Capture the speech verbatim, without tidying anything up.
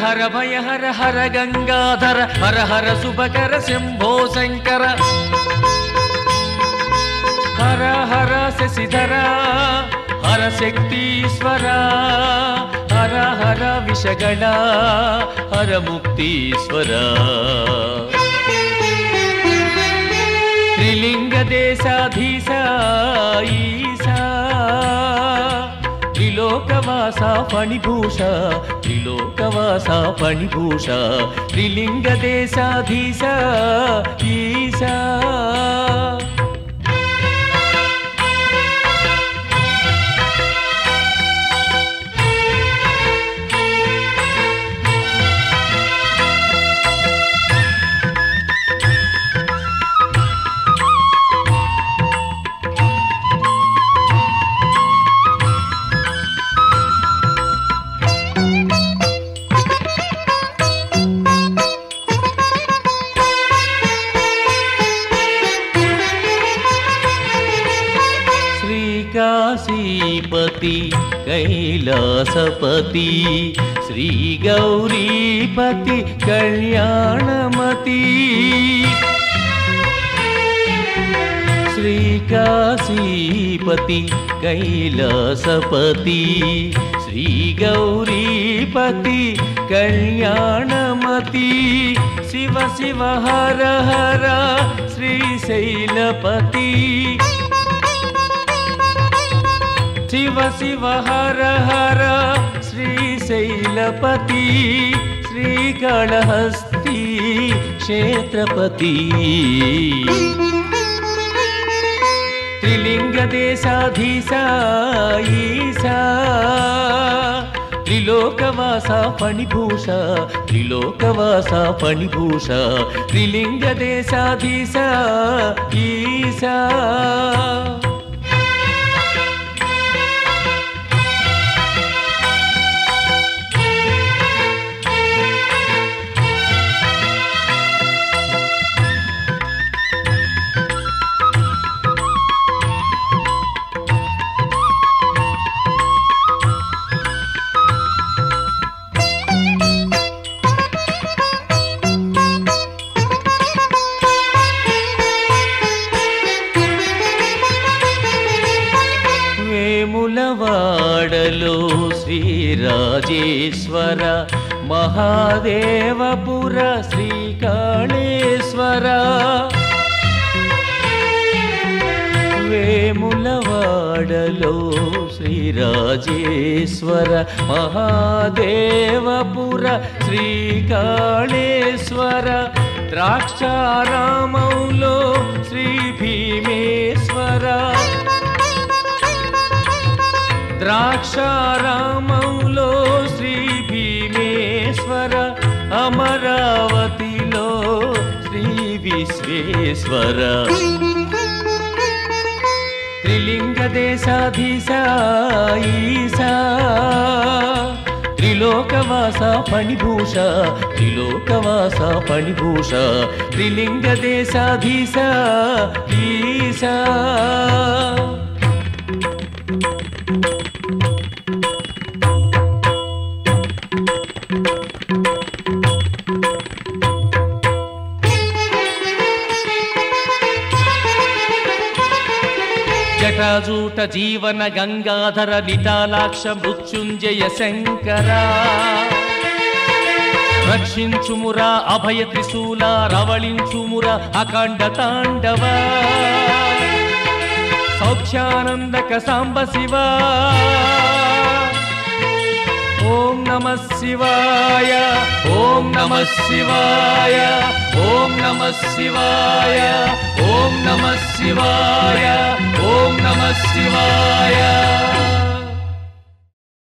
हर भय हर हर गंगाधर हर हर शुभकर शंभो शंकर हर हर शशिधर हर शक्तीश्वर हर हर विषगण हर मुक्तीश्वर त्रिलिंग देशाधीशा ईशा त्रिलोकवासा फणिभूषा त्रिलोकवासा फणिभूषा त्रिलिंग देशाधीशा ईशा काशीपति कैलासपति श्री गौरीपति कल्याणमति श्री काशीपति कैलासपति श्री गौरीपति कल्याणमति शिव शिव हर हर श्रीशैलपति शिव शिव हर हर श्रीशैलपति श्रीकाళहस्ती क्षेत्रपति त्रिलिंग देशाधीशा ईशा त्रिलोकवासा फणिभूषा त्रिलोकवासा फणिभूषा त्रिलिंग देशाधीशा ईशा వేములవాడలో శ్రీరాజేశ్వర మహాదేవపుర శ్రీకాళేశ్వర వేములవాడలో శ్రీరాజేశ్వర మహాదేవపుర శ్రీకాళేశ్వర ద్రాక్షారామంలో శ్రీ భీమేశ్వర ద్రాక్షారామంలో శ్రీ భీమేశ్వర అమరావతిలో శ్రీ విశ్వేశ్వర त्रिलिंग देशाधीशा ईशा त्रिलोकवासा फणिभूषा त्रिलोकवासा फणिभूषा त्रिलिंग देशाधीशा ईशा जटाजूट जीवन गंगाधर निटालाक्ष मृत्युंजय शंकरा रक्षिंचुमुरा अभय त्रिशूल रवळिंचुमुरा अखंड तांडव सौख्यानंदक सांब शिवा ओम नमः शिवाय ओम नमः शिवाय ओम नमः शिवाय ओम नमः शिवाय ओम नमः शिवाय।